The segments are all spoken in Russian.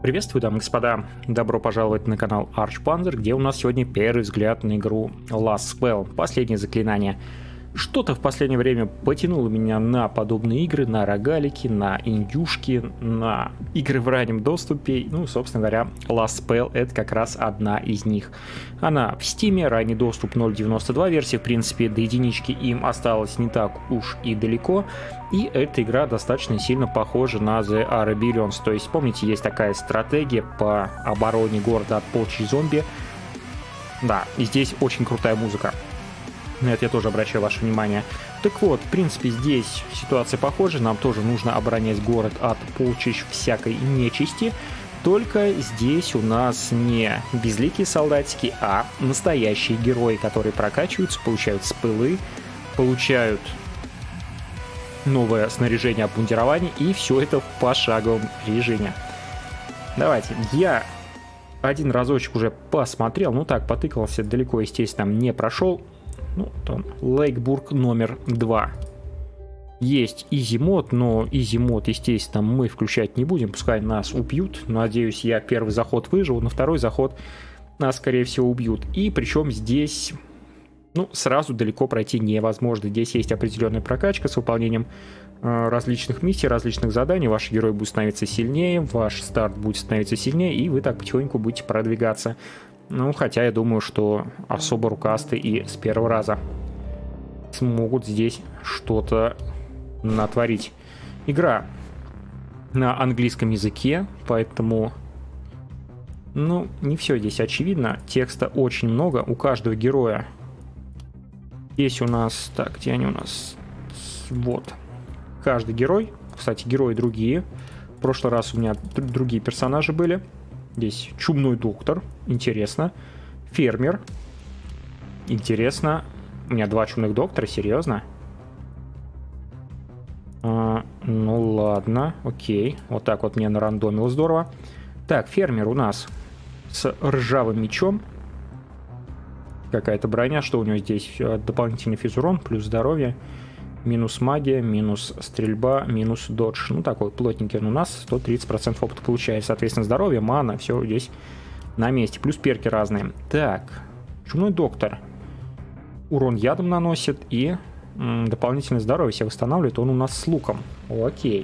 Приветствую, дамы и господа! Добро пожаловать на канал Archpanzer, где у нас сегодня первый взгляд на игру Last Spell, последнее заклинание. Что-то в последнее время потянуло меня на подобные игры, на рогалики, на индюшки, на игры в раннем доступе. Ну, собственно говоря, Last Spell — это как раз одна из них. Она в Steam, ранний доступ 0.92 версии, в принципе, до единички им осталось не так уж и далеко. И эта игра достаточно сильно похожа на The Rebellions. То есть, помните, есть такая стратегия по обороне города от полчищ зомби. Да, и здесь очень крутая музыка. На это я тоже обращаю ваше внимание. Так вот, в принципе, здесь ситуация похожа. Нам тоже нужно оборонять город от полчищ всякой нечисти. Только здесь у нас не безликие солдатики, а настоящие герои, которые прокачиваются, получают спылы, получают новое снаряжение, обмундирование, и все это в пошаговом режиме. Давайте, я один разочек уже посмотрел, ну так, потыкался, далеко, естественно, не прошел. Ну, там, Лейкбург номер 2. Есть изи-мод, но изи-мод, естественно, мы включать не будем, пускай нас убьют. Надеюсь, я первый заход выживу, на второй заход нас, скорее всего, убьют. И причем здесь, ну, сразу далеко пройти невозможно. Здесь есть определенная прокачка с выполнением различных миссий, различных заданий. Ваши герои будут становиться сильнее, ваш старт будет становиться сильнее, и вы так потихоньку будете продвигаться. Ну, хотя я думаю, что особо рукастые и с первого раза смогут здесь что-то натворить. Игра на английском языке, поэтому, ну, не все здесь очевидно. Текста очень много у каждого героя. Здесь у нас, так, где они у нас? Вот. Каждый герой, кстати, герои другие. В прошлый раз у меня другие персонажи были. Здесь чумной доктор, интересно. Фермер, интересно. У меня два чумных доктора, серьезно? Ну ладно, окей. Вот так вот мне нарандомило, здорово. Так, фермер у нас с ржавым мечом. Какая-то броня, что у него здесь? Дополнительный физурон, плюс здоровье. Минус магия, минус стрельба, минус додж. Ну, такой плотненький он у нас. 130% опыта получает. Соответственно, здоровье, мана, все здесь на месте. Плюс перки разные. Так, чумной доктор. Урон ядом наносит и дополнительное здоровье себе восстанавливает. Он у нас с луком. Окей.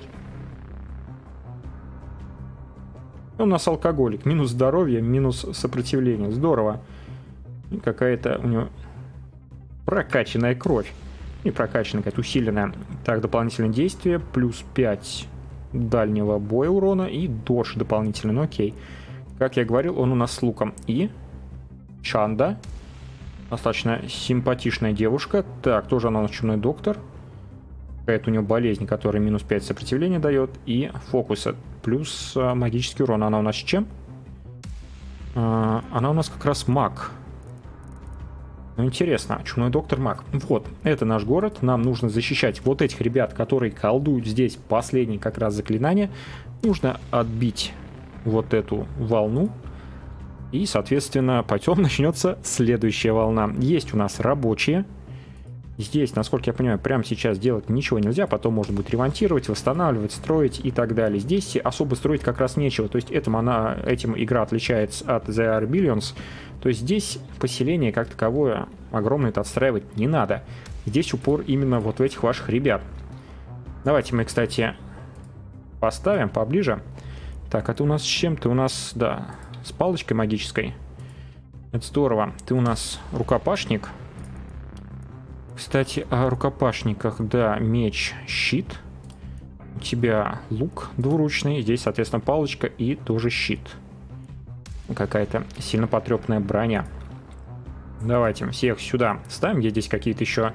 У нас алкоголик. Минус здоровье, минус сопротивление. Здорово. И какая-то у него прокачанная кровь. И прокачанная, какая-то усиленная. Так, дополнительное действие, плюс 5 дальнего боя урона и додж дополнительный, ну окей. Как я говорил, он у нас с луком. И Чанда, достаточно симпатичная девушка. Так, тоже она у нас чумной доктор. Какая-то у нее болезнь, которая минус 5 сопротивления дает. И фокуса, плюс магический урон. Она у нас с чем? Она у нас как раз маг. Ну, интересно, чумной доктор маг. Вот, это наш город. Нам нужно защищать вот этих ребят, которые колдуют здесь последнее как раз заклинание. Нужно отбить вот эту волну. И, соответственно, потом начнется следующая волна. Есть у нас рабочие. Здесь, насколько я понимаю, прямо сейчас делать ничего нельзя. Потом можно будет ремонтировать, восстанавливать, строить и так далее. Здесь особо строить как раз нечего. То есть этим игра отличается от The Rebellions. То есть здесь поселение как таковое огромное-то отстраивать не надо. Здесь упор именно вот в этих ваших ребят. Давайте мы, кстати, поставим поближе. Так, а ты у нас с чем? Ты у нас, да, с палочкой магической. Это здорово. Ты у нас рукопашник. Кстати, о рукопашниках, да, меч, щит. У тебя лук двуручный. Здесь, соответственно, палочка и тоже щит. Какая-то сильно потрепанная броня. Давайте всех сюда ставим. Есть здесь какие-то еще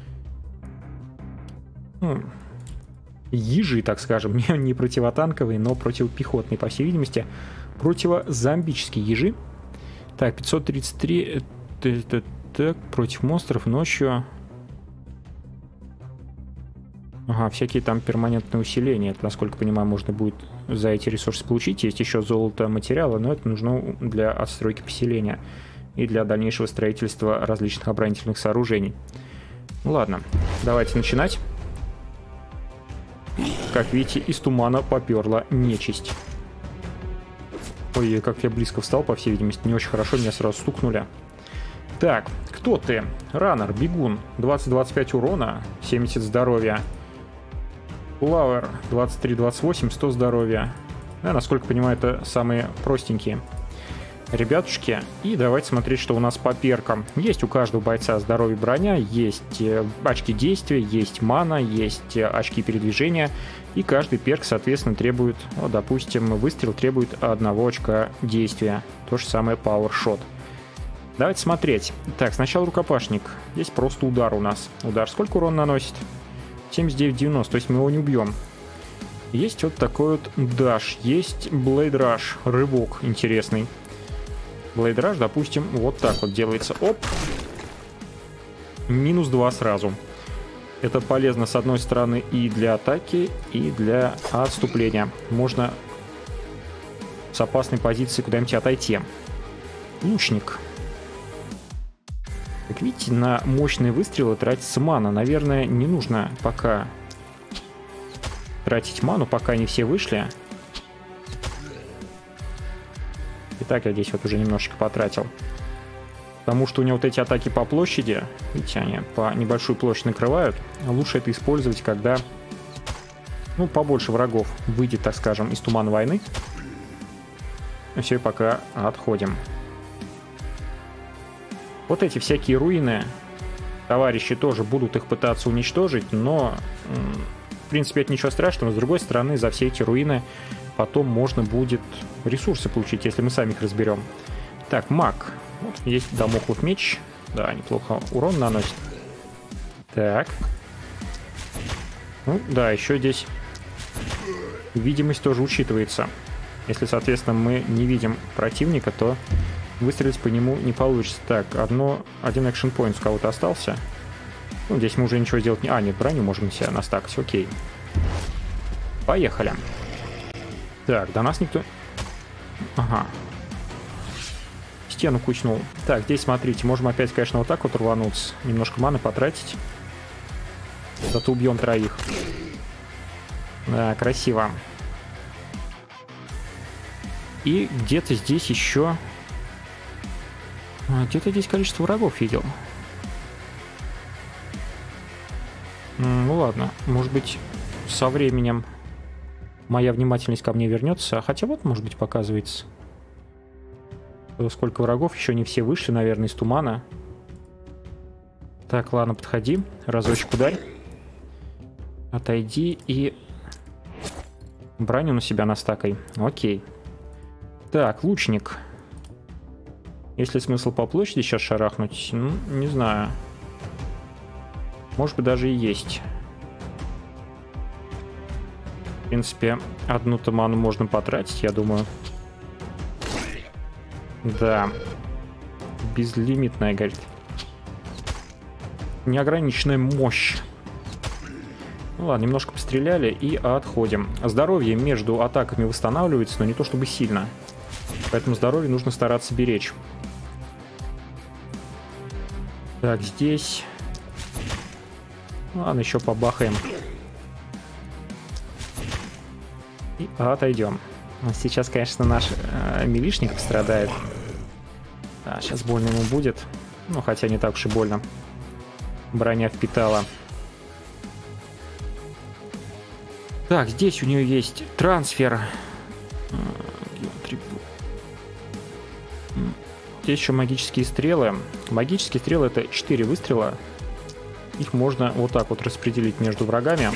ежи, так скажем. Не противотанковые, но противопехотные, по всей видимости. Противозомбические ежи. Так, 533. Так, против монстров ночью. Ага, всякие там перманентные усиления. Это, насколько понимаю, можно будет за эти ресурсы получить. Есть еще золото, материалы, но это нужно для отстройки поселения и для дальнейшего строительства различных оборонительных сооружений. Ладно, давайте начинать. Как видите, из тумана поперла нечисть. Ой, как я близко встал, по всей видимости, не очень хорошо, меня сразу стукнули. Так, кто ты? Раннер, бегун, 20-25 урона, 70 здоровья. Лауэр, 23-28, 100 здоровья. Да, насколько понимаю, это самые простенькие ребятушки. И давайте смотреть, что у нас по перкам. Есть у каждого бойца здоровье, броня, есть очки действия, есть мана, есть очки передвижения. И каждый перк, соответственно, требует, вот, допустим, выстрел требует 1 очка действия. То же самое Power Shot. Давайте смотреть. Так, сначала рукопашник. Здесь просто удар у нас. Удар сколько урона наносит? 79-90, то есть мы его не убьем. Есть вот такой вот даш. Есть Blade Rush, рывок интересный. Blade Rush, допустим, вот так вот делается. Оп. Минус 2 сразу. Это полезно, с одной стороны, и для атаки, и для отступления. Можно с опасной позиции куда-нибудь отойти. Лучник. Как видите, на мощные выстрелы тратится мана. Наверное, не нужно пока тратить ману, пока не все вышли. Итак, я здесь вот уже немножечко потратил. Потому что у него вот эти атаки по площади, видите, они по небольшую площадь накрывают. Лучше это использовать, когда, ну, побольше врагов выйдет, так скажем, из тумана войны. Все, и пока отходим. Вот эти всякие руины, товарищи тоже будут их пытаться уничтожить, но, в принципе, это ничего страшного. С другой стороны, за все эти руины потом можно будет ресурсы получить, если мы сами их разберем. Так, маг. Вот, есть дамоклов меч. Да, неплохо урон наносит. Так. Ну, да, еще здесь видимость тоже учитывается. Если, соответственно, мы не видим противника, то выстрелить по нему не получится. Так, один экшен поинт у кого-то остался. Ну, здесь мы уже ничего сделать не... А, нет, броню можем себе настакать, окей. Поехали. Так, до нас никто... Ага. Стену кучнул. Так, здесь, смотрите, можем опять, конечно, вот так вот рвануться. Немножко маны потратить. Зато убьем 3. Да, красиво. И где-то здесь еще... Где-то здесь количество врагов видел. Ну ладно, может быть, со временем моя внимательность ко мне вернется. Хотя вот, может быть, показывается, сколько врагов. Еще не все вышли, наверное, из тумана. Так, ладно, подходи. Разочек ударь. Отойди и броню на себя настакай. Окей. Так, лучник. Есть ли смысл по площади сейчас шарахнуть? Ну, не знаю. Может быть, даже и есть. В принципе, 1 ману можно потратить, я думаю. Да. Безлимитная, говорит. Неограниченная мощь. Ну ладно, немножко постреляли и отходим. Здоровье между атаками восстанавливается, но не то чтобы сильно. Поэтому здоровье нужно стараться беречь. Так, здесь... Ладно, еще побахаем. И отойдем. Сейчас, конечно, наш милишник пострадает. Да, сейчас больно ему будет. Ну, хотя не так уж и больно. Броня впитала. Так, здесь у нее есть трансфер. Здесь еще магические стрелы. Магические стрелы — это 4 выстрела. Их можно вот так вот распределить между врагами.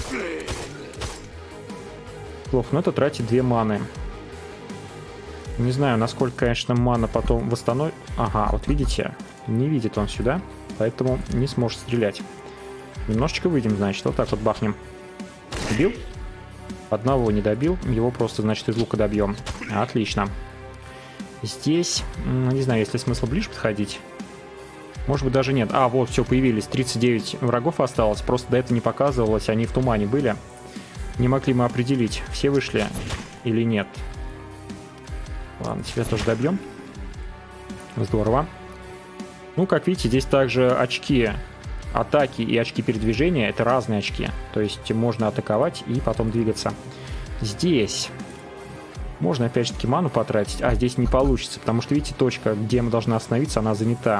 Плохо, но это тратит 2 маны. Не знаю, насколько, конечно, мана потом восстановит. Ага, вот видите, не видит он сюда, поэтому не сможет стрелять. Немножечко выйдем, значит, вот так вот бахнем. Добил? Одного не добил, его просто, значит, из лука добьем. Отлично. Здесь, не знаю, есть ли смысл ближе подходить. Может быть, даже нет. А, вот, все, появились. 39 врагов осталось. Просто до этого не показывалось, они в тумане были. Не могли мы определить, все вышли или нет. Ладно, тебя тоже добьем. Здорово. Ну, как видите, здесь также очки атаки и очки передвижения. Это разные очки. То есть можно атаковать и потом двигаться. Здесь Можно опять же таки ману потратить, а здесь не получится, потому что, видите, точка, где мы должны остановиться, она занята.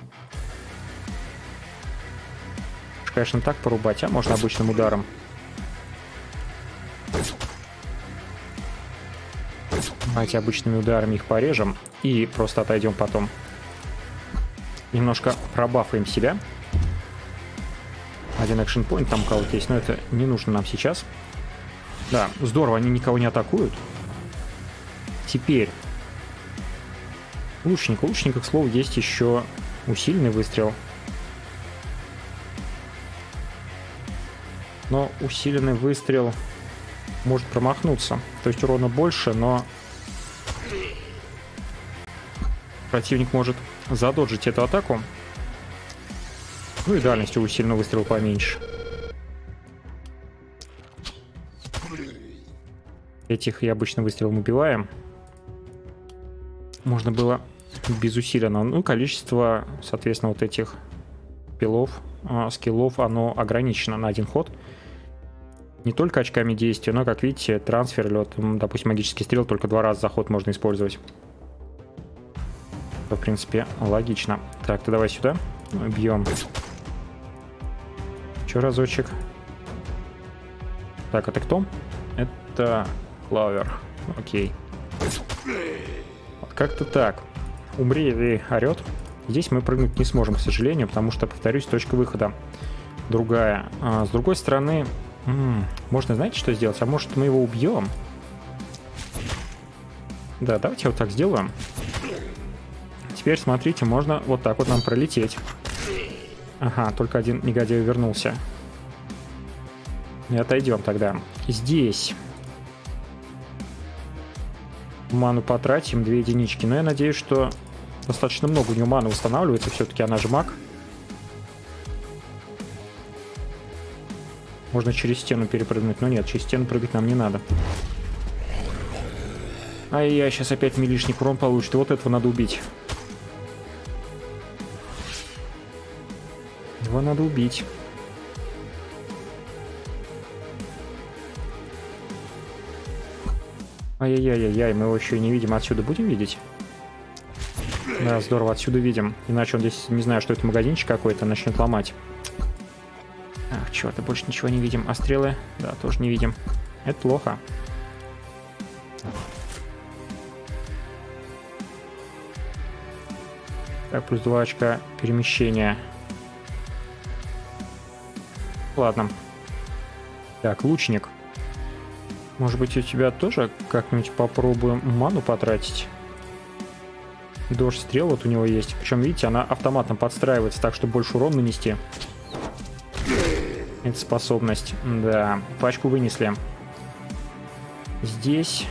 Конечно, так порубать, а можно обычным ударом. Давайте обычными ударами их порежем и просто отойдем потом. Немножко пробафаем себя. Один экшн-поинт там у кого-то есть, но это не нужно нам сейчас. Да, здорово, они никого не атакуют. Теперь лучник. У лучника, к слову, есть еще усиленный выстрел. Но усиленный выстрел может промахнуться. То есть урона больше, но противник может задоджить эту атаку. Ну и дальность у усиленного выстрела поменьше. Этих и обычным выстрелом убиваем. Можно было без усиленно. Ну, количество, соответственно, вот этих скиллов, оно ограничено на один ход. Не только очками действия, но, как видите, трансфер, или вот, допустим, магический стрел только 2 раза за ход можно использовать. В принципе, логично. Так, то давай сюда. Бьем. Еще разочек. Так, это кто? Это Клавер. Окей. Вот как-то так. Умри и орет. Здесь мы прыгнуть не сможем, к сожалению, потому что, повторюсь, точка выхода другая. С другой стороны, можно, знаете, что сделать? А может, мы его убьем? Да, давайте вот так сделаем. Теперь, смотрите, можно вот так вот нам пролететь. Ага, только один негодяй вернулся. И отойдем тогда. Здесь ману потратим, 2 единички. Но я надеюсь, что достаточно много у него маны восстанавливается. Все-таки она же маг. Можно через стену перепрыгнуть. Но нет, через стену прыгать нам не надо. Ай-яй, сейчас опять милишник урон получит. И вот этого надо убить. Его надо убить. Ай-яй-яй-яй, мы его еще и не видим. Отсюда будем видеть? Да, здорово, отсюда видим. Иначе он здесь, не знаю, что это магазинчик какой-то, начнет ломать. Ах, черт, больше ничего не видим. А стрелы? Да, тоже не видим. Это плохо. Так, плюс 2 очка перемещения. Ладно. Так, лучник. Может быть, у тебя тоже как-нибудь попробуем ману потратить? Дождь стрел вот у него есть. Причем, видите, она автоматом подстраивается так, чтобы больше урон нанести. Это способность. Да, пачку вынесли. Здесь.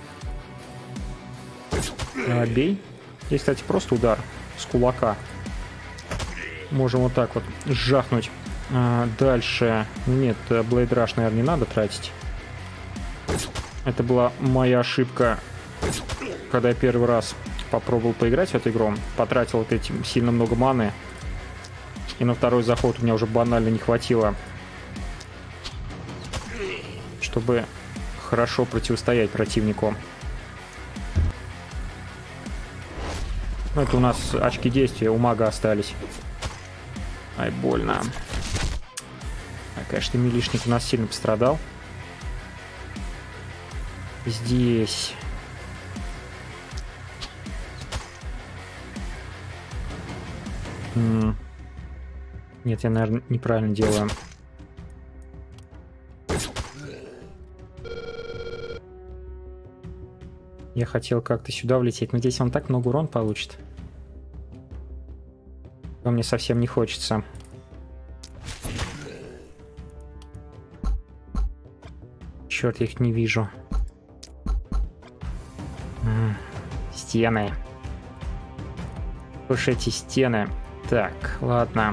Бей. Здесь, кстати, просто удар с кулака. Можем вот так вот сжахнуть. Дальше. Нет, Blade Rush, наверное, не надо тратить. Это была моя ошибка, когда я первый раз попробовал поиграть в эту игру. Потратил вот этим сильно много маны. И на второй заход у меня уже банально не хватило, чтобы хорошо противостоять противнику. Ну, это у нас очки действия у мага остались. Ай, больно. А, конечно, милишник у нас сильно пострадал. Здесь. Нет, я, наверное, неправильно делаю. Я хотел как-то сюда влететь, но здесь он так много урон получит. Но мне совсем не хочется. Черт, я их не вижу. Стены. Слушай, эти стены. Так, ладно.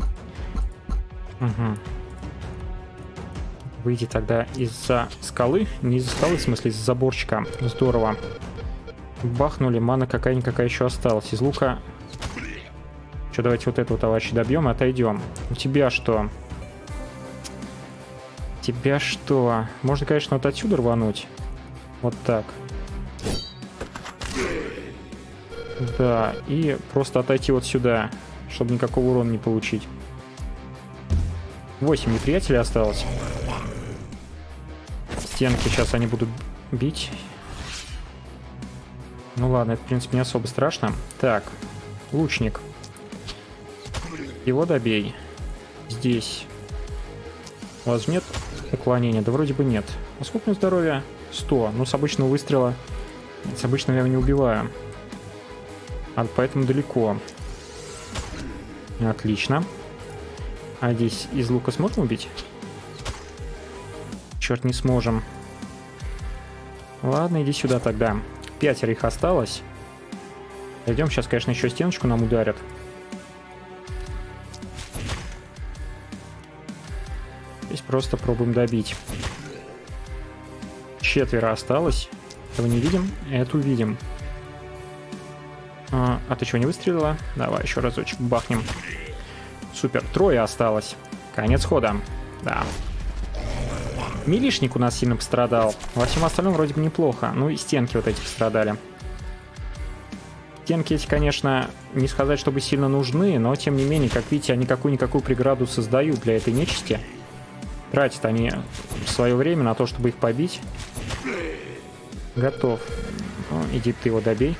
Угу. Выйди тогда из-за скалы. Не из-за скалы, в смысле, из-за заборчика. Здорово. Бахнули, мана какая-никакая еще осталась. Из лука. Что, давайте вот этого товарища добьем и отойдем. У тебя что? У тебя что? Можно, конечно, вот отсюда рвануть. Вот так. Да, и просто отойти вот сюда, чтобы никакого урона не получить. 8 неприятелей осталось. Стенки сейчас они будут бить. Ну ладно, это в принципе не особо страшно. Так, лучник. Его добей. Здесь. У вас нет уклонения? Да вроде бы нет. А сколько у меня здоровья? 100. Ну с обычного выстрела. С обычного я его не убиваю. А поэтому далеко. Отлично. А здесь из лука сможем убить? Черт, не сможем. Ладно, иди сюда тогда. 5 их осталось. Пойдем, сейчас, конечно, еще стеночку нам ударят. Здесь просто пробуем добить. 4 осталось. Этого не видим, эту видим. А ты чего, не выстрелила? Давай еще разочек бахнем. Супер, 3 осталось. Конец хода. Да. Милишник у нас сильно пострадал. Во всем остальном вроде бы неплохо. Ну и стенки вот эти пострадали. Стенки эти, конечно, не сказать, чтобы сильно нужны, но тем не менее, как видите, они какую-никакую преграду создают для этой нечисти. Тратят они свое время на то, чтобы их побить. Готов. Ну, иди ты его добей.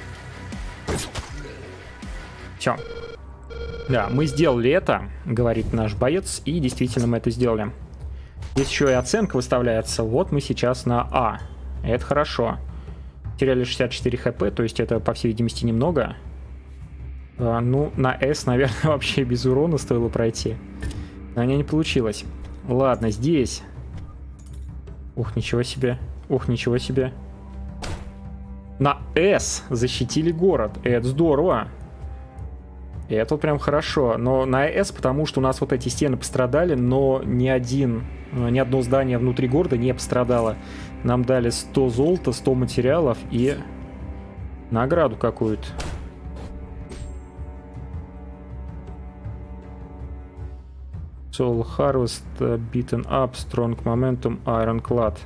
Все. Да, мы сделали это, говорит наш боец, и действительно мы это сделали. Здесь еще и оценка выставляется. Вот мы сейчас на А. Это хорошо. Теряли 64 хп, то есть это, по всей видимости, немного. Ну, на С, наверное, вообще без урона стоило пройти. Но у меня не получилось. Ладно, здесь. Ух, ничего себе. Ух, ничего себе. На С защитили город. Это здорово. И это вот прям хорошо. Но на С, потому что у нас вот эти стены пострадали, но ни одно здание внутри города не пострадало. Нам дали 100 золота, 100 материалов и награду какую-то. Soul Harvest, Beaten Up, Strong Momentum, Ironclad.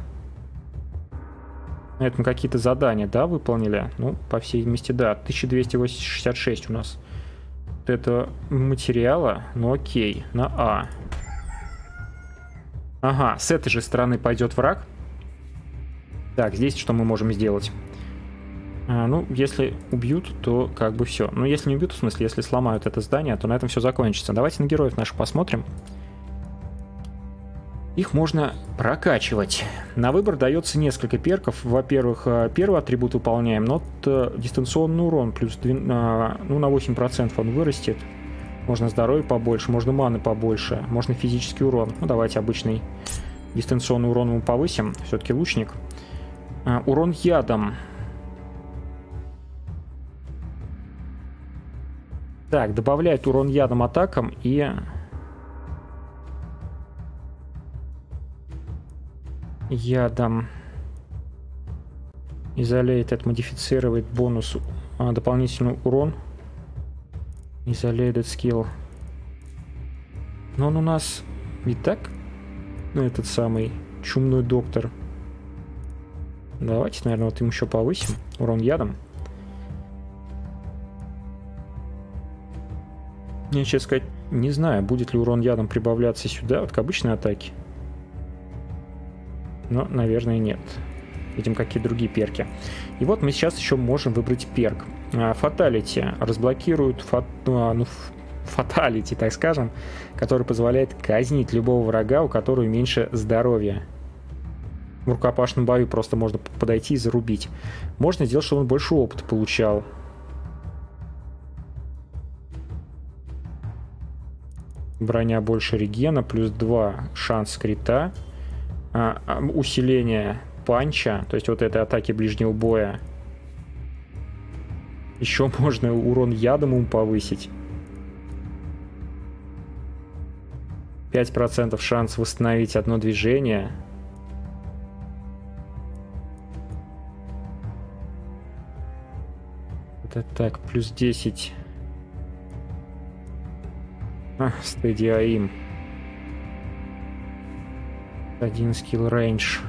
Это мы какие-то задания, да, выполнили? Ну, по всей видимости, да. 1266 у нас. Это материала, ну окей, на А. Ага, с этой же стороны пойдет враг. Так, здесь что мы можем сделать? Ну, если убьют, то как бы все. Ну, если не убьют, в смысле, если сломают это здание, то на этом все закончится. Давайте на героев наших посмотрим. Их можно прокачивать. На выбор дается несколько перков. Во-первых, первый атрибут выполняем, но дистанционный урон плюс ну, на 8% он вырастет. Можно здоровья побольше, можно маны побольше, можно физический урон. Ну, давайте обычный дистанционный урон мы повысим. Все-таки лучник. Урон ядом. Так, добавляет урон ядом атакам и... Ядом. Isolated модифицирует бонус, дополнительный урон. Isolated skill. Но он у нас и так, ну, этот самый чумной доктор. Давайте, наверное, вот им еще повысим урон ядом. Я, честно сказать, не знаю, будет ли урон ядом прибавляться сюда, вот к обычной атаке. Но, наверное, нет. Видим, какие другие перки. И вот мы сейчас еще можем выбрать перк. Фаталити. Разблокирует фаталити, так скажем, который позволяет казнить любого врага, у которого меньше здоровья. В рукопашном бою просто можно подойти и зарубить. Можно сделать, чтобы он больше опыта получал. Броня больше регена, плюс 2 шанс крита. Усиление панча, то есть вот этой атаки ближнего боя. Еще можно урон ядом ему повысить. 5% шанс восстановить одно движение. Это так, плюс 10. Steady aim. 1 скилл рейндж.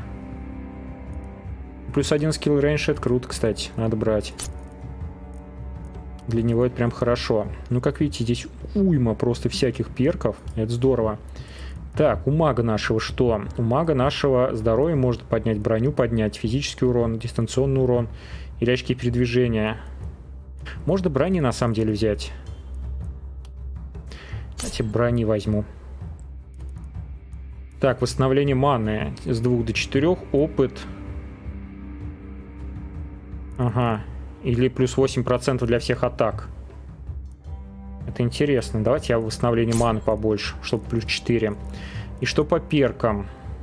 Плюс 1 скилл рейндж, это круто, кстати. Надо брать. Для него это прям хорошо. Ну, как видите, здесь уйма просто всяких перков. Это здорово. Так, у мага нашего что? У мага нашего здоровье может поднять броню, поднять физический урон, дистанционный урон или очки передвижения. Можно брони на самом деле взять. Давайте брони возьму. Так, восстановление маны с 2 до 4, опыт. Ага. Или плюс 8% для всех атак. Это интересно. Давайте я восстановление маны побольше, чтобы плюс 4. И что по перкам?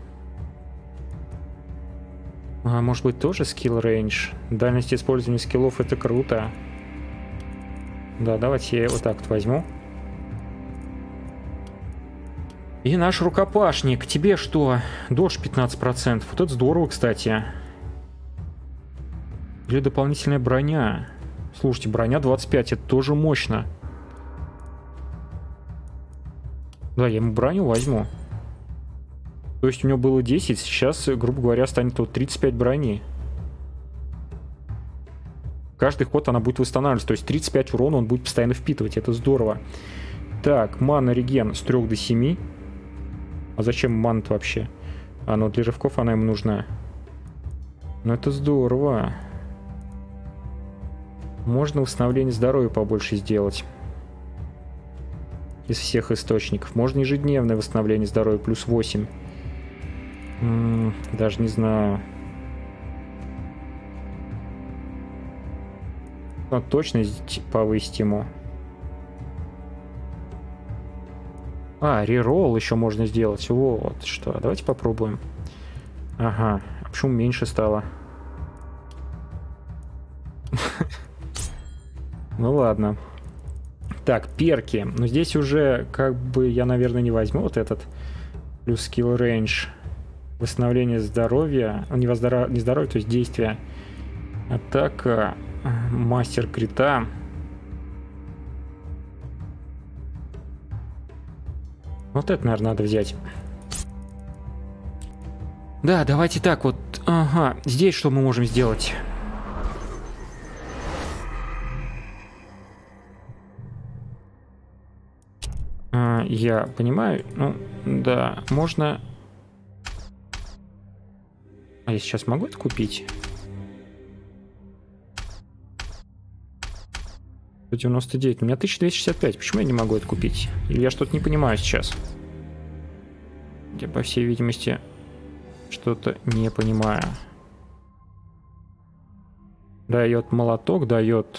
Может быть, тоже скилл рейндж? Дальность использования скиллов — это круто. Да, давайте я вот так вот возьму. И наш рукопашник. Тебе что? Дождь 15%. Вот это здорово, кстати. Или дополнительная броня. Слушайте, броня 25, это тоже мощно. Да, я ему броню возьму. То есть у него было 10, сейчас, грубо говоря, станет вот 35 брони. Каждый ход она будет восстанавливаться, то есть 35 урона он будет постоянно впитывать, это здорово. Так, мана реген с 3 до 7. А зачем мана-то вообще? Ну для рывков она ему нужна. Ну это здорово. Можно восстановление здоровья побольше сделать. Из всех источников. Можно ежедневное восстановление здоровья плюс 8. Даже не знаю. Но точность повысить ему. Реролл еще можно сделать. Вот что. Давайте попробуем. Ага. А почему меньше стало? Ну ладно. Так, перки. Но здесь уже как бы я, наверное, не возьму вот этот. Плюс скилл рейндж. Восстановление здоровья. Не здоровье, то есть действия. Атака. Мастер крита. Вот это, наверное, надо взять. Да, давайте так вот. Ага, здесь что мы можем сделать? Я понимаю. Ну, да, можно... А я сейчас могу это купить? 199. У меня 1265. Почему я не могу это купить? Или я что-то не понимаю сейчас? Я, по всей видимости, что-то не понимаю. Дает молоток, дает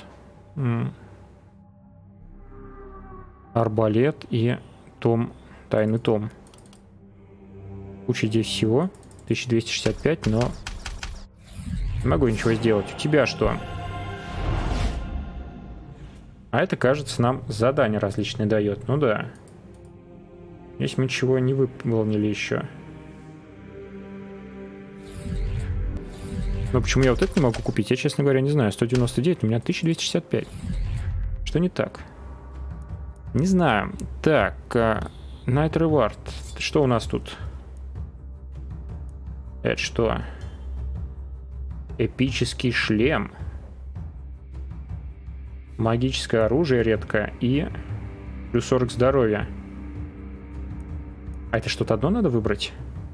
арбалет и том, тайный том. Куча здесь всего. 1265, но не могу ничего сделать. У тебя что? А это, кажется, нам задания различные дает. Ну да. Здесь мы ничего не выполнили еще. Но почему я вот это не могу купить? Я, честно говоря, не знаю. 199, у меня 1265. Что не так? Не знаю. Так, Night Reward. Что у нас тут? Это что? Эпический шлем. Магическое оружие редко и плюс 40 здоровья. А это что-то одно надо выбрать?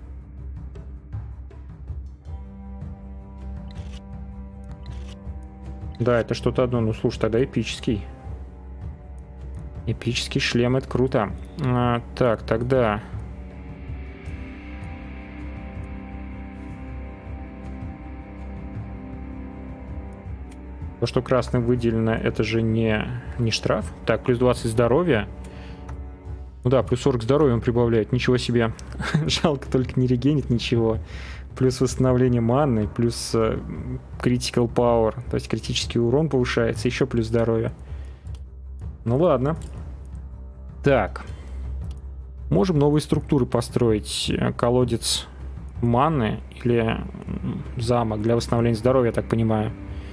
Да, это что-то одно. Ну, слушай, тогда эпический. Эпический шлем, это круто. Так, тогда... То, что красным выделено, это же не штраф. Так, плюс 20 здоровья. Ну да, плюс 40 здоровья он прибавляет. Ничего себе. Жалко, только не регенит ничего. Плюс восстановление маны, плюс critical power. То есть критический урон повышается. Еще плюс здоровье. Ну ладно. Так. Можем новые структуры построить. Колодец маны или замок для восстановления здоровья, я так понимаю.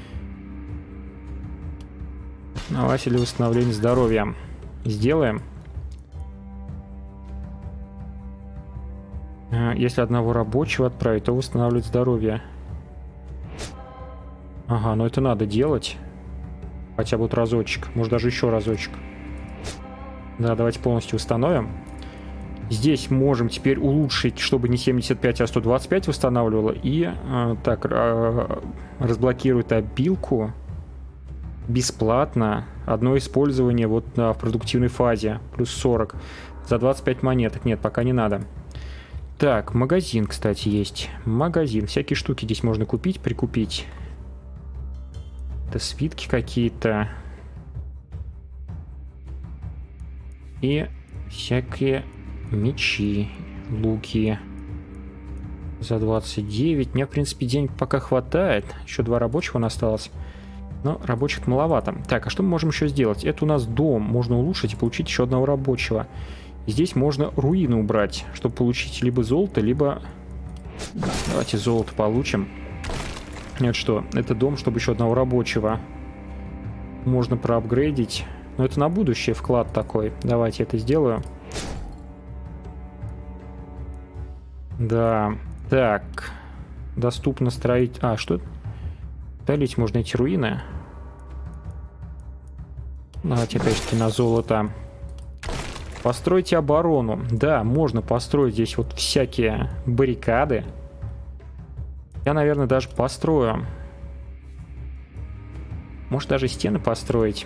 Давайте для восстановления здоровья сделаем. Если одного рабочего отправить, то восстанавливает здоровье. Ага, но это надо делать. Хотя бы вот разочек. Может, даже еще разочек. Да, давайте полностью установим. Здесь можем теперь улучшить, чтобы не 75, а 125 восстанавливало. И так, разблокирует обилку бесплатно. Одно использование вот в продуктивной фазе. Плюс 40. За 25 монеток. Нет, пока не надо. Так, магазин, кстати, есть. Магазин. Всякие штуки здесь можно купить, прикупить. Это свитки какие-то. И всякие мечи, луки. За 29. Мне, в принципе, денег пока хватает. Еще 2 рабочих он осталось. Но рабочих маловато. Так, а что мы можем еще сделать? Это у нас дом. Можно улучшить и получить еще одного рабочего. Здесь можно руины убрать, чтобы получить либо золото, либо... Давайте золото получим. Нет, что? Это дом, чтобы еще одного рабочего. Можно проапгрейдить. Но это на будущее вклад такой. Давайте это сделаю. Да. Так. Доступно строить... А, что? Удалить можно эти руины. Давайте опять-таки на золото. Постройте оборону. Да, можно построить здесь вот всякие баррикады. Я, наверное, даже построю. Может, даже стены построить.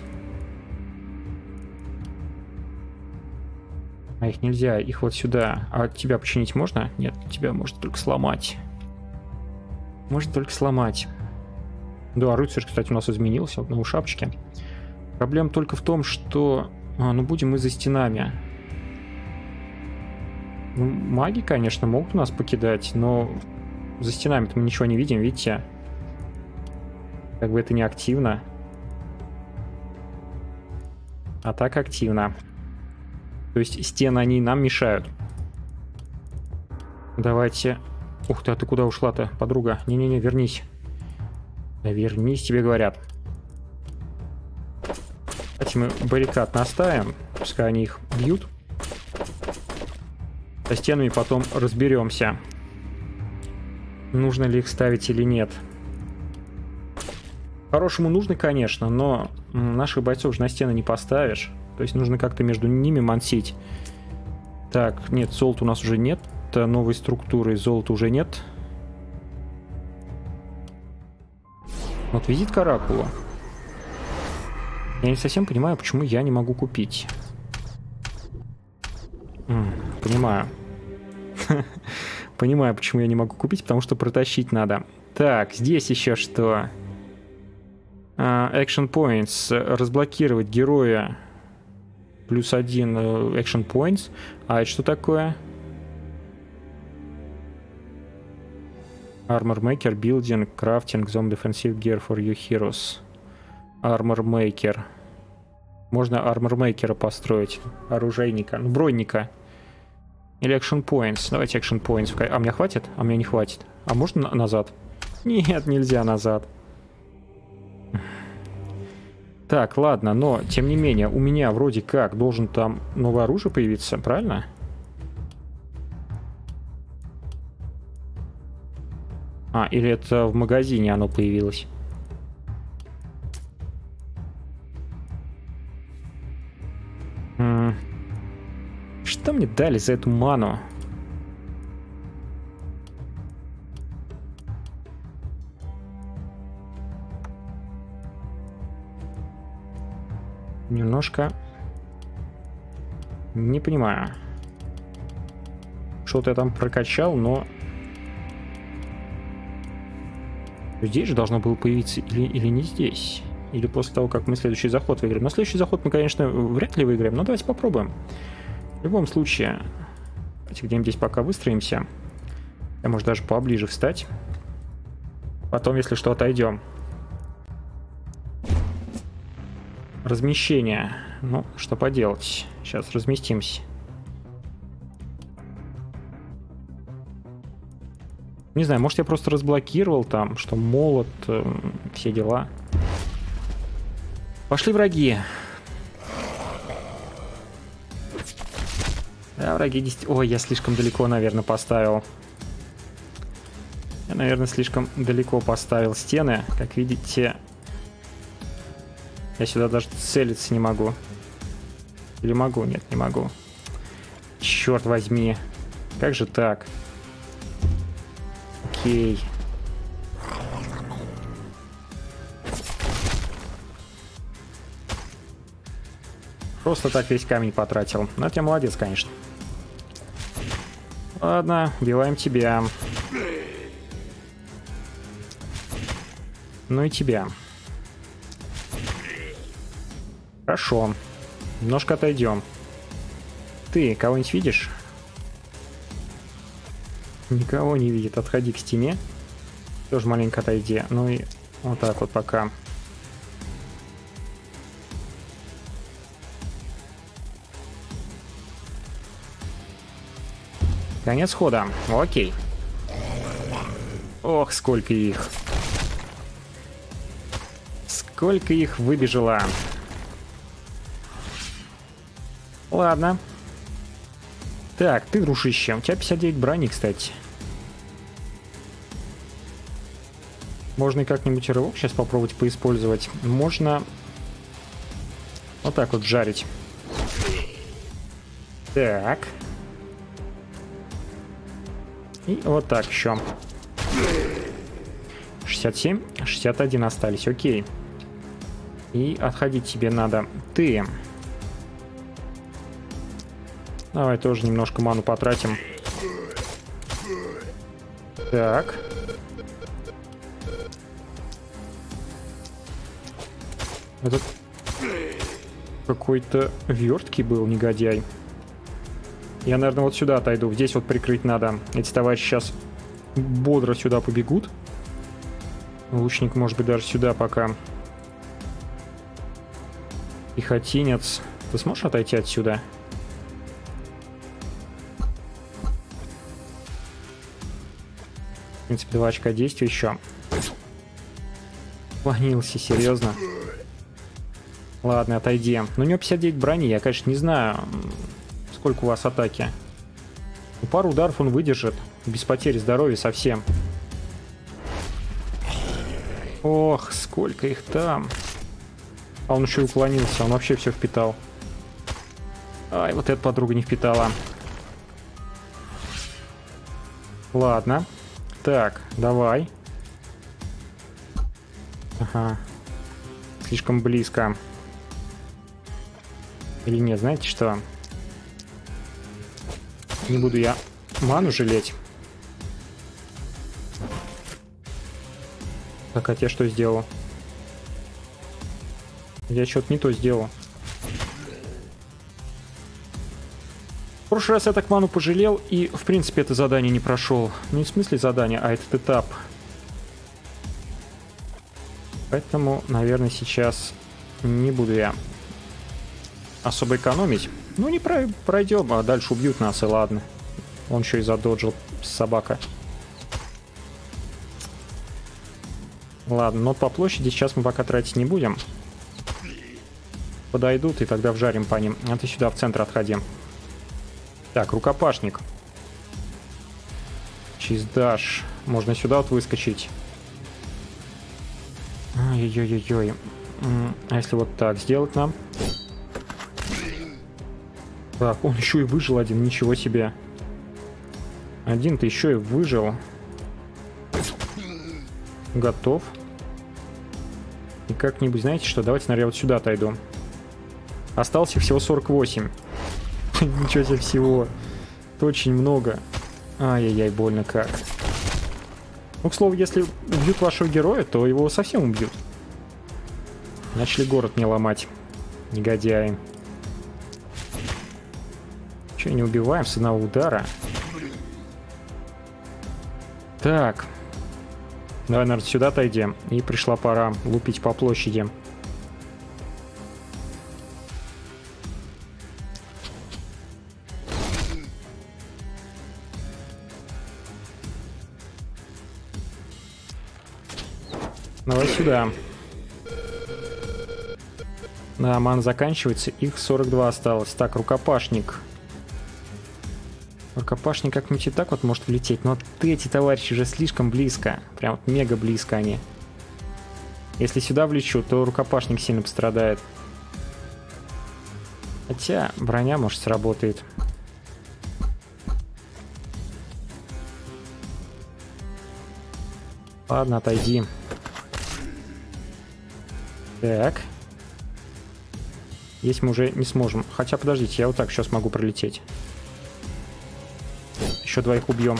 А их нельзя, их вот сюда. А тебя починить можно? Нет, тебя может только сломать. Может только сломать. Да, рыцарь, кстати, у нас изменился. Вот на шапочке. Проблема только в том, что... ну, будем мы за стенами. Ну, маги, конечно, могут нас покидать, но за стенами-то мы ничего не видим, видите? Как бы это не активно. А так активно. То есть стены, они нам мешают. Давайте... Ух ты, а ты куда ушла-то, подруга? Не-не-не, вернись. Да вернись, тебе говорят. Давайте мы баррикад наставим. Пускай они их бьют. Со стенами потом разберемся. Нужно ли их ставить или нет. По-хорошему нужно, конечно, но наших бойцов же на стены не поставишь. То есть нужно как-то между ними мансить. Так, нет, золота у нас уже нет. Новой структуры золота уже нет. Вот визит к оракулу. Я не совсем понимаю, почему я не могу купить. Понимаю. Понимаю, почему я не могу купить, потому что протащить надо. Так, здесь еще что? Action Points. Разблокировать героя. Плюс 1 Action Points. А это что такое? Armor Maker, Building, Crafting, Zone Defensive Gear for your Heroes. Armor Maker. Можно Armor Maker построить. Оружейника. Ну, бронника. Или Action Points. Давайте Action Points. А мне хватит? А мне не хватит. А можно назад? Нет, нельзя назад. Так, ладно, но, тем не менее, у меня вроде как должен там новое оружие появиться, правильно? А, или это в магазине оно появилось? Что мне дали за эту ману? Немножко не понимаю. Что-то я там прокачал, но здесь же должно было появиться или не здесь. Или после того, как мы следующий заход выиграем. Но следующий заход мы, конечно, вряд ли выиграем, но давайте попробуем. В любом случае, давайте где-нибудь здесь пока выстроимся. Я, может, даже поближе встать. Потом, если что, отойдем. Размещение. Ну, что поделать. Сейчас разместимся. Не знаю, может, я просто разблокировал там, что молот, все дела. Пошли враги. Да, враги 10... Ой, я слишком далеко, наверное, поставил. Я, наверное, слишком далеко поставил стены. Как видите... Я сюда даже целиться не могу. Или могу? Нет, не могу. Черт возьми. Как же так? Окей. Просто так весь камень потратил. Ну, ты молодец, конечно. Ладно, убиваем тебя. Ну и тебя. Хорошо. Немножко отойдем. Ты кого-нибудь видишь? Никого не видит. Отходи к стене. Тоже маленько отойди. Ну и вот так вот пока. Конец хода. Окей. Ох, сколько их. Сколько их выбежало. Ладно. Так, ты, дружище, у тебя 59 брони, кстати. Можно и как-нибудь рывок сейчас попробовать поиспользовать. Можно вот так вот жарить. Так. И вот так еще. 67, 61 остались, окей. И отходить тебе надо. Ты. Давай тоже немножко ману потратим. Так. Этот какой-то верткий был, негодяй. Я, наверное, вот сюда отойду. Здесь вот прикрыть надо. Эти товарищи сейчас бодро сюда побегут. Лучник, может быть, даже сюда пока. Пехотинец. Ты сможешь отойти отсюда? В принципе, 2 очка действия еще. Склонился, серьезно. Ладно, отойди. Но у него 59 брони. Я, конечно, не знаю, сколько у вас атаки. Ну, пару ударов он выдержит. Без потери здоровья совсем. Ох, сколько их там. А он еще и уклонился. Он вообще все впитал. Ай, вот эта подруга не впитала. Ладно. Так, давай. Ага. Слишком близко. Или нет, знаете что? Не буду я ману жалеть. Так, а я что сделал? Я что-то не то сделал. В прошлый раз я так ману пожалел и, в принципе, это задание не прошел. Не в смысле задания, а этот этап. Поэтому, наверное, сейчас не буду я особо экономить. Ну, не пройдем, а дальше убьют нас, и ладно. Он еще и задоджил, собака. Ладно, но по площади сейчас мы пока тратить не будем. Подойдут, и тогда вжарим по ним. А ты сюда в центр отходи. Так, рукопашник. Чиздаш. Можно сюда вот выскочить. Ой-ой-ой-ой. А если вот так сделать нам? Так, он еще и выжил один, ничего себе. Один-то еще и выжил. Готов. И как-нибудь, знаете что, давайте, наверное, вот сюда отойду. Остался всего 48. Ничего себе всего. Это очень много. Ай-яй-яй, больно как. Ну, к слову, если убьют вашего героя, то его совсем убьют. Начали город мне ломать. Негодяи. Че, не убиваем с одного удара? Так. Давай, наверное, сюда отойдем. И пришла пора лупить по площади. Давай сюда. Да, мана заканчивается. Их 42 осталось. Так, рукопашник. Рукопашник как-нибудь и так вот может влететь. Но вот эти товарищи уже слишком близко. Прям вот мега близко они. Если сюда влечу, то рукопашник сильно пострадает. Хотя броня, может, сработает. Ладно, отойди. Так. Здесь мы уже не сможем. Хотя, подождите, я вот так сейчас могу пролететь. Еще двоих убьем.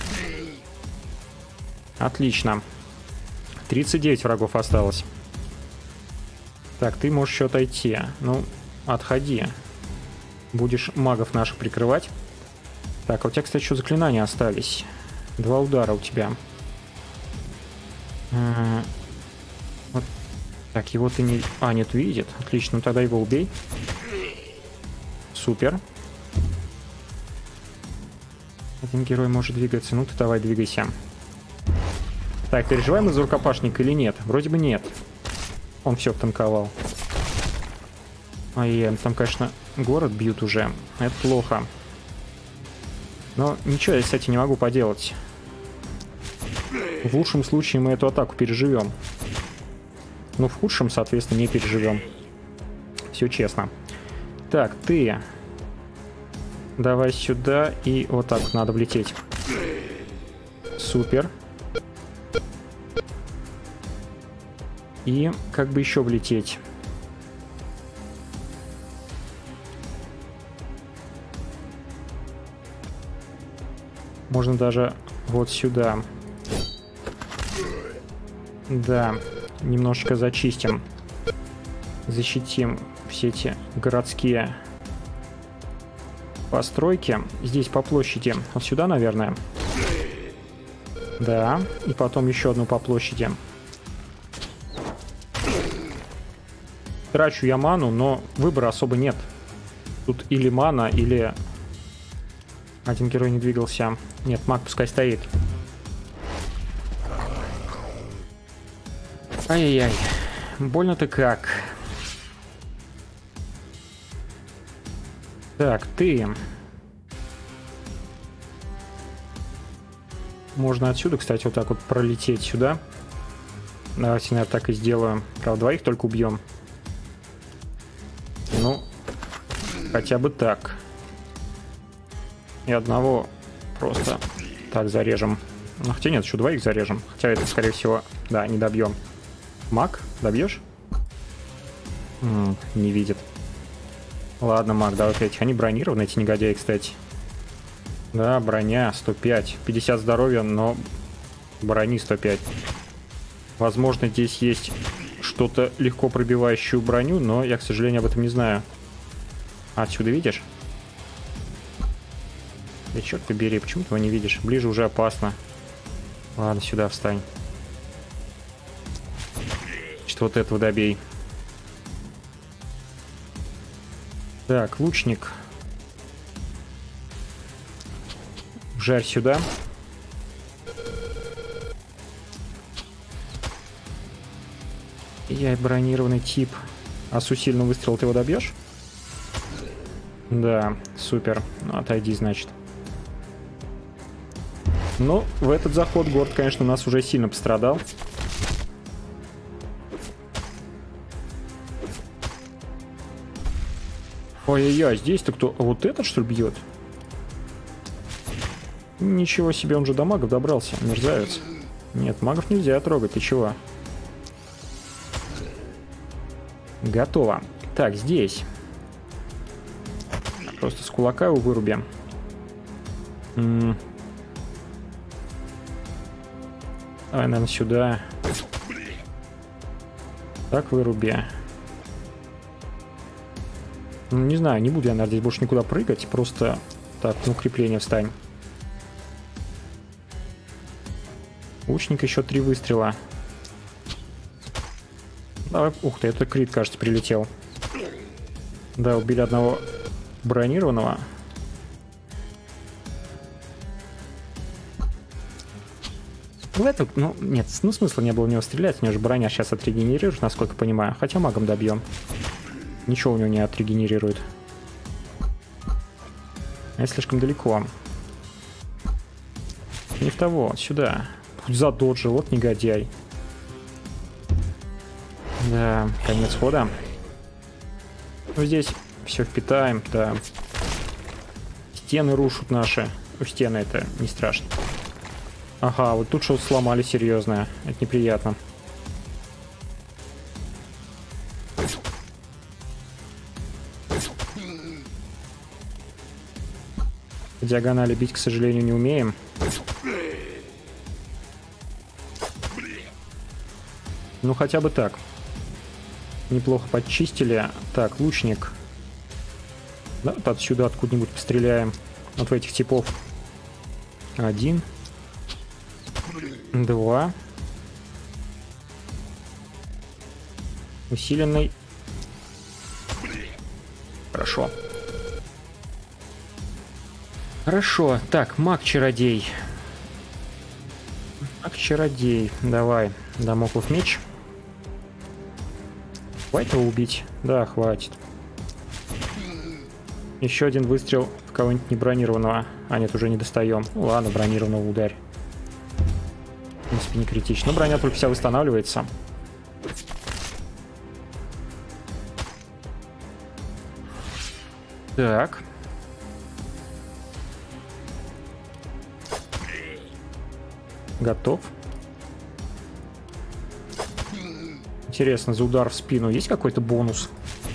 Отлично. 39 врагов осталось. Так, ты можешь еще отойти. Ну, отходи. Будешь магов наших прикрывать. Так, а у тебя, кстати, еще заклинания остались. 2 удара у тебя. Вот. Так, его ты не... А, нет, видит. Отлично, ну тогда его убей. Супер. Один герой может двигаться. Ну ты давай, двигайся. Так, переживаем из-за рукопашника или нет? Вроде бы нет. Он все танковал. Ай, там, конечно, город бьют уже. Это плохо. Но ничего я с этим не могу поделать. В лучшем случае мы эту атаку переживем. Ну, в худшем, соответственно, не переживем. Все честно. Так, ты... Давай сюда, и вот так надо влететь. Супер. И как бы еще влететь. Можно даже вот сюда. Да, немножко зачистим. Защитим все эти городские постройки. Здесь по площади. Вот сюда, наверное. Да, и потом еще одну по площади. Трачу я ману, но выбора особо нет. Тут или мана, или... Один герой не двигался. Нет, маг пускай стоит. Ай-яй-яй. Больно-то как. Так, ты... Можно отсюда, кстати, вот так вот пролететь сюда. Давайте, наверное, так и сделаю. Правда, двоих только убьем. Ну, хотя бы так. И одного просто так зарежем. Ну, хотя нет, еще двоих зарежем. Хотя это, скорее всего, да, не добьем. Маг, добьешь? Не видит. Ладно, маг, давай этих. Они бронированы, эти негодяи, кстати. Да, броня 105. 50 здоровья, но брони 105. Возможно, здесь есть что-то легко пробивающую броню, но я, к сожалению, об этом не знаю. Отсюда видишь? Да черт побери, почему ты его не видишь? Ближе уже опасно. Ладно, сюда встань. Что вот этого добей. Так, лучник. Жарь сюда. Я бронированный тип. А с усиленным выстрелом ты его добьешь? Да, супер. Ну, отойди, значит. Ну, в этот заход город, конечно, у нас уже сильно пострадал. Ой-ой-ой, здесь-то кто? Вот этот, что ли, бьет? Ничего себе, он же до магов добрался, мерзавец. Нет, магов нельзя трогать, ты чего? Готово. Так, здесь. Просто с кулака его вырубим. Давай, наверное, сюда. Так, выруби. Ну, не знаю, не буду я, наверное, здесь больше никуда прыгать. Просто так, на укрепление встань. Лучник еще 3 выстрела. Давай. Ух ты, это крит, кажется, прилетел. Да, убили одного бронированного. В эту, ну, нет, ну, смысла не было в него стрелять. У него же броня сейчас отрегенерирует, насколько понимаю. Хотя магом добьем. Ничего у него не отрегенерирует. Я слишком далеко. Не в того, сюда. Задоджил, вот негодяй. Да, конец хода. Ну, здесь все впитаем, да. Стены рушат наши. У стены это не страшно. Ага, вот тут что-то сломали серьезное. Это неприятно. По диагонали бить, к сожалению, не умеем. Ну, хотя бы так. Неплохо подчистили. Так, лучник. Да, отсюда откуда-нибудь постреляем. Вот в этих типов. 1. 2. Усиленный. Хорошо. Хорошо. Так, маг-чародей. Маг-чародей. Давай. Дамоклов меч. Хватит его убить? Да, хватит. Еще один выстрел в кого-нибудь небронированного. А нет, уже не достаем. Ну ладно, бронированного ударь. В принципе, не критично. Но броня только вся восстанавливается. Так. Готов. Интересно, за удар в спину есть какой-то бонус?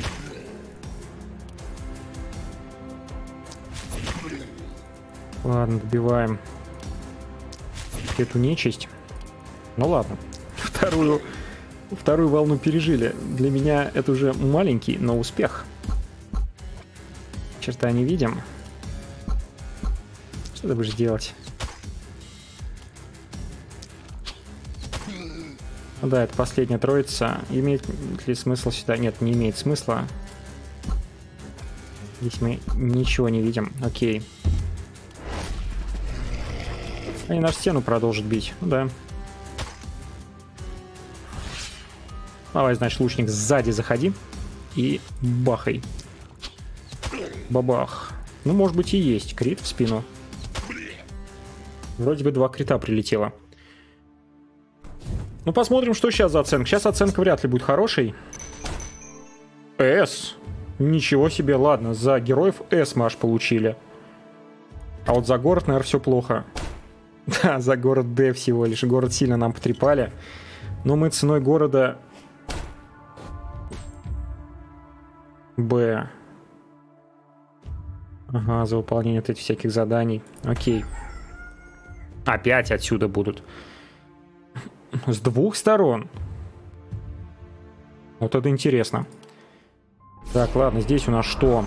Ладно, добиваем эту нечисть. Ну ладно. Вторую волну пережили. Для меня это уже маленький, но успех. Черта не видим. Что ты будешь делать? Да, это последняя троица. Имеет ли смысл сюда? Нет, не имеет смысла. Здесь мы ничего не видим. Окей. Они нашу стену продолжат бить. Ну да. Давай, значит, лучник сзади заходи. И бахай. Бабах. Ну, может быть, и есть крит в спину. Вроде бы 2 крита прилетело. Ну, посмотрим, что сейчас за оценка. Сейчас оценка вряд ли будет хорошей. С. Ничего себе, ладно. За героев С мы аж получили. А вот за город, наверное, все плохо. Да, за город Д всего лишь. Город сильно нам потрепали. Но мы ценой города Б. Ага, за выполнение вот этих всяких заданий. Окей. Опять отсюда будут. С 2 сторон. Вот это интересно. Так, ладно, здесь у нас что?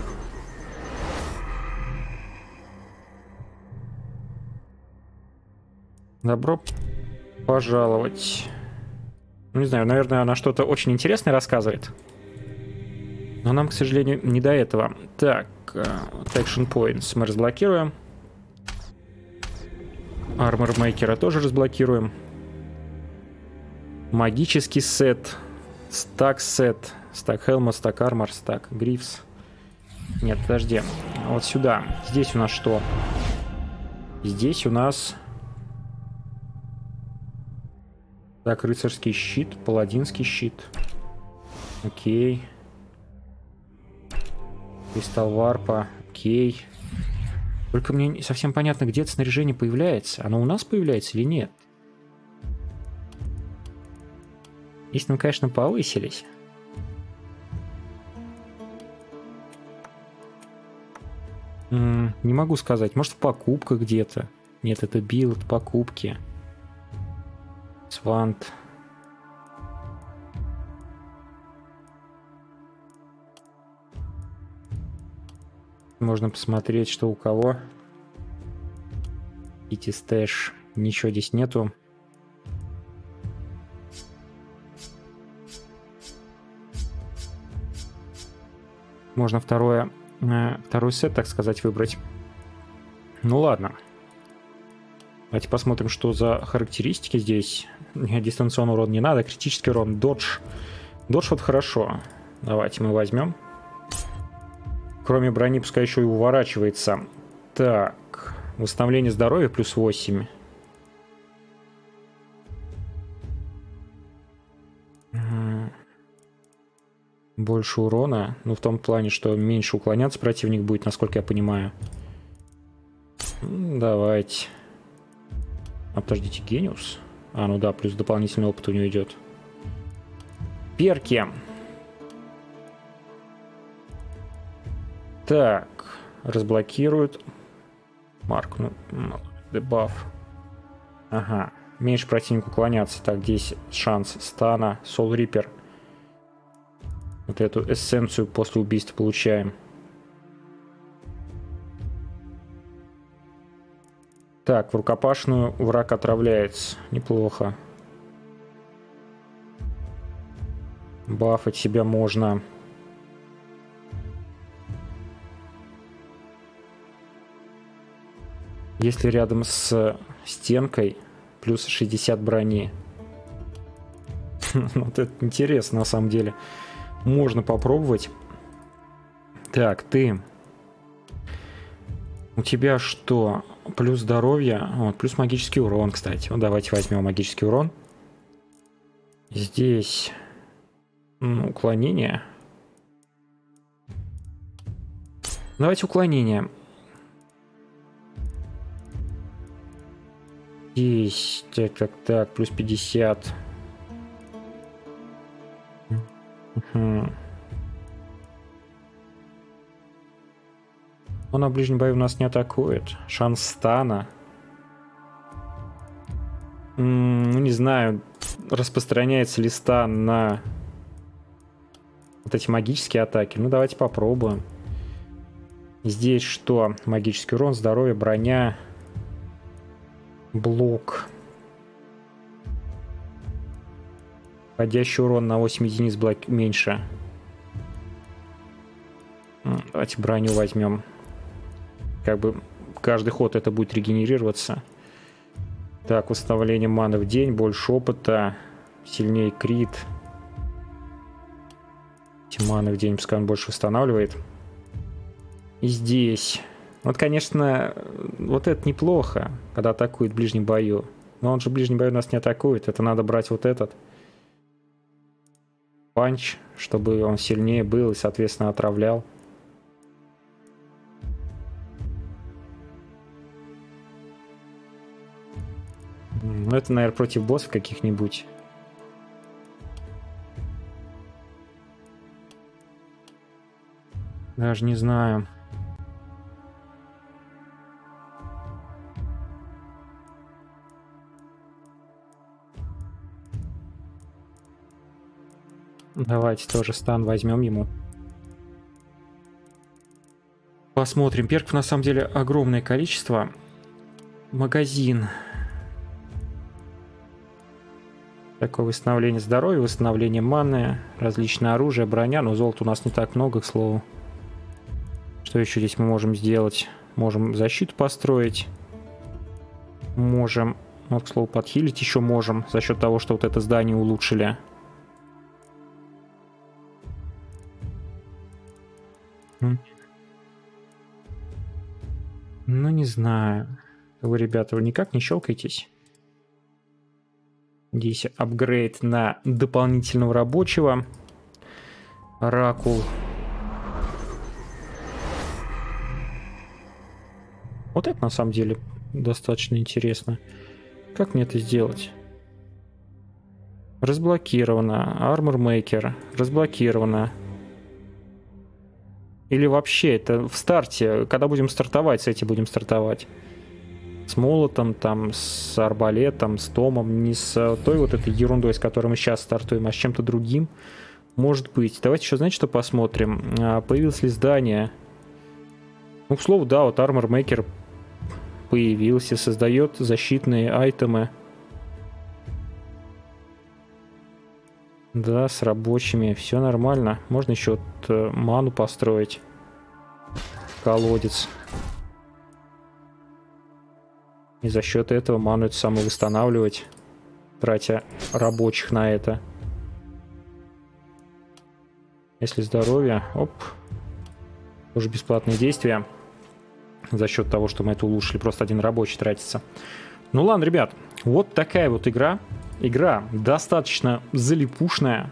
Добро пожаловать. Ну, не знаю, наверное, она что-то очень интересное рассказывает. Но нам, к сожалению, не до этого. Так, Action Points мы разблокируем. Armor Maker тоже разблокируем. Магический сет. Стак сет. Стак Хелма, стак Армор, стак Грифс. Нет, подожди. Вот сюда. Здесь у нас что? Здесь у нас... Так, рыцарский щит, паладинский щит. Окей. Кристалл варпа. Окей. Только мне не совсем понятно, где это снаряжение появляется. Оно у нас появляется или нет? Если мы, конечно, повысились. Не могу сказать. Может, в покупках где-то. Нет, это билд, покупки. Свант. Можно посмотреть, что у кого. Кити стэш. Ничего здесь нету. Можно второй сет, так сказать, выбрать. Ну ладно. Давайте посмотрим, что за характеристики здесь. Дистанционный урон не надо, критический урон, додж. Додж вот хорошо. Давайте мы возьмем. Кроме брони, пускай еще и уворачивается. Так, восстановление здоровья плюс 8. Больше урона. Ну, в том плане, что меньше уклоняться противник будет, насколько я понимаю. Давайте. А подождите, гениус? А, ну да, плюс дополнительный опыт у него идет. Перки. Так. Разблокируют. Марк, ну, дебаф. Ага. Меньше противнику уклоняться. Так, здесь шанс стана. Soul Reaper. Вот эту эссенцию после убийства получаем. Так, в рукопашную враг отравляется. Неплохо. Бафать себя можно. Если рядом с стенкой, плюс 60 брони. Вот это интересно на самом деле. Можно попробовать. Так, ты. У тебя что? Плюс здоровье. Вот, плюс магический урон, кстати. Вот давайте возьмем магический урон. Здесь уклонение. Давайте уклонение. Здесь. Так, плюс 50. Угу. Он на ближнем бою у нас не атакует. Шанс стана. Ну, не знаю, распространяется ли стан на вот эти магические атаки. Ну, давайте попробуем. Здесь что? Магический урон, здоровье, броня, блок. Входящий урон на 8 единиц меньше. Давайте броню возьмем. Как бы каждый ход это будет регенерироваться. Так, восстановление маны в день, больше опыта, сильнее крит. Эти маны в день пускай он больше восстанавливает. И здесь. Вот, конечно, вот это неплохо, когда атакует в ближнем бою. Но он же в ближнем бою нас не атакует. Это надо брать вот этот панч, чтобы он сильнее был и, соответственно, отравлял. Ну, это, наверное, против боссов каких-нибудь. Даже не знаю. Давайте тоже стан возьмем ему. Посмотрим. Перков на самом деле огромное количество. Магазин. Такое восстановление здоровья, восстановление маны, различное оружие, броня. Но золота у нас не так много, к слову. Что еще здесь мы можем сделать? Можем защиту построить. Можем, вот, к слову, подхилить еще можем. За счет того, что вот это здание улучшили. Ну, не знаю. Вы, ребята, вы никак не щелкаетесь? Здесь апгрейд на дополнительного рабочего. Оракул. Вот это на самом деле достаточно интересно. Как мне это сделать? Разблокировано. Armor Maker. Разблокировано. Или вообще это в старте, когда будем стартовать, с этим будем стартовать. С молотом, там, с арбалетом, с томом, не с той вот этой ерундой, с которой мы сейчас стартуем, а с чем-то другим. Может быть. Давайте еще, знаете, что посмотрим? Появилось ли здание? Ну, к слову, да, вот Armor Maker появился, создает защитные айтемы. Да, с рабочими, все нормально. Можно еще вот ману построить. Колодец. И за счет этого ману это самое восстанавливать, тратя рабочих на это. Если здоровье, оп, тоже бесплатные действия. За счет того, что мы это улучшили, просто один рабочий тратится. Ну ладно, ребят, вот такая вот игра. Игра достаточно залипушная.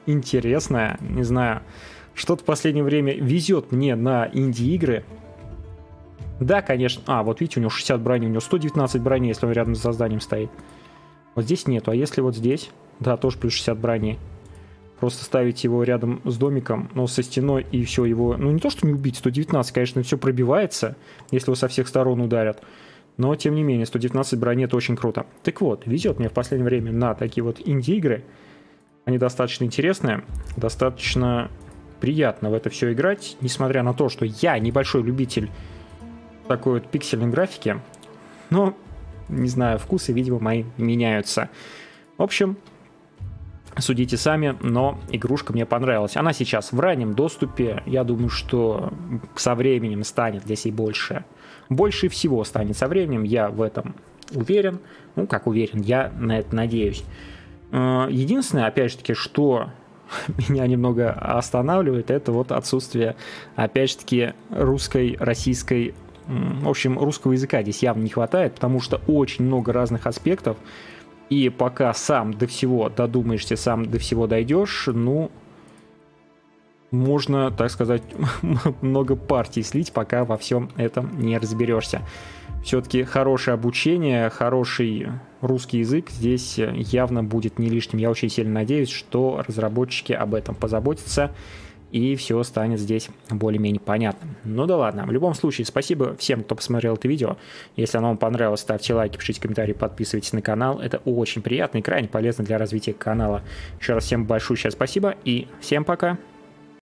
интересное. Не знаю, что-то в последнее время везет мне на инди-игры. Да, конечно. Вот видите, у него 60 брони, у него 119 брони, если он рядом с созданием стоит. Вот здесь нету, а если вот здесь? Да, тоже плюс 60 брони. Просто ставить его рядом с домиком, но со стеной, и все его... Ну, не то, что не убить, 119, конечно, все пробивается, если его со всех сторон ударят. Но, тем не менее, 119 брони — это очень круто. Так вот, везет мне в последнее время на такие вот инди-игры. Они достаточно интересные, достаточно приятно в это все играть, несмотря на то, что я небольшой любитель такой вот пиксельной графики. Но, не знаю, вкусы, видимо, мои меняются. В общем... Судите сами, но игрушка мне понравилась. Она сейчас в раннем доступе. Я думаю, что со временем станет здесь и больше. Больше всего станет со временем, я в этом уверен. Ну, как уверен, я на это надеюсь. Единственное, опять же таки, что меня немного останавливает, это вот отсутствие, опять же таки, российской, в общем, русского языка здесь явно не хватает, потому что очень много разных аспектов. И пока сам до всего додумаешься, сам до всего дойдешь, ну, можно, так сказать, много партий слить, пока во всем этом не разберешься. Все-таки хорошее обучение, хороший русский язык здесь явно будет не лишним. Я очень сильно надеюсь, что разработчики об этом позаботятся, и все станет здесь более-менее понятным. Ну да ладно, в любом случае, спасибо всем, кто посмотрел это видео. Если оно вам понравилось, ставьте лайки, пишите комментарии, подписывайтесь на канал. Это очень приятно и крайне полезно для развития канала. Еще раз всем большое спасибо и всем пока!